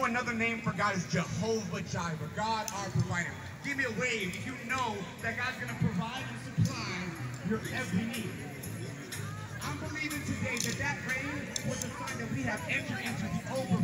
know another name for God is Jehovah Jireh, God our provider. Give me a wave if you know that God's going to provide and supply your every need. I'm believing today that rain was a sign that we have entered into the overflow.